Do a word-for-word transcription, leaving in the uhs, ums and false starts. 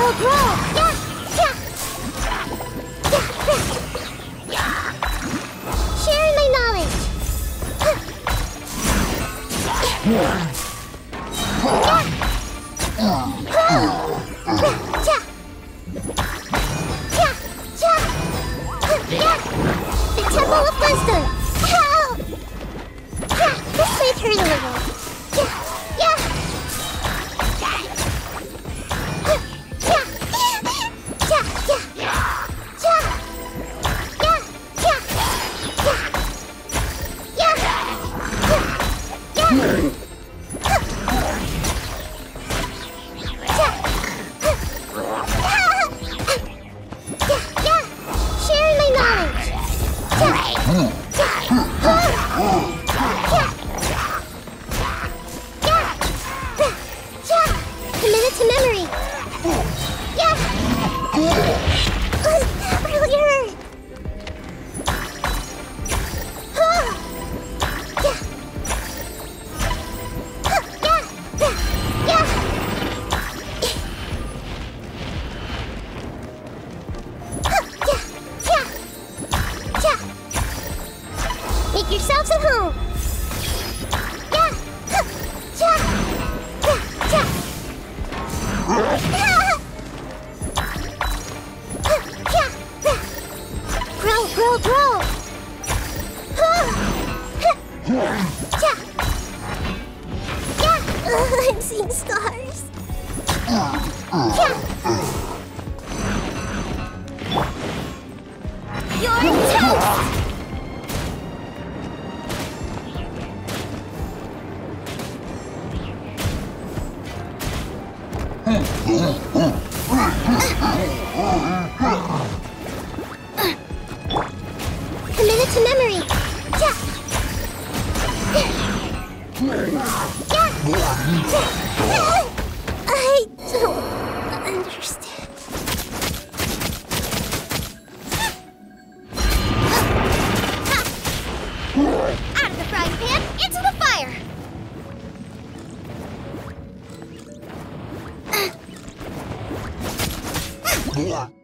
grow, grow! Yeah! Yeah! Yeah! Sharing my knowledge! Yeah! The Temple of Wisdom! Help! Yeah, this may hurt a little. Yeah, yeah! Yeah, yeah! Yeah, yeah! Yeah, yeah! Yeah, yeah! Yeah! Yeah! Yeah! Sharing my knowledge! Committed to memory. Yeah. Really hurt. Yeah. Yeah. Yeah. Make yourselves at home. Yeah. Yeah. Yeah. Grow, grow, grow. Yeah. Yeah. I'm seeing stars. Yeah. You're toast. Committed to memory. Yeah. Yeah. I don't understand. Out of the frying pan, into the fire. Yeah.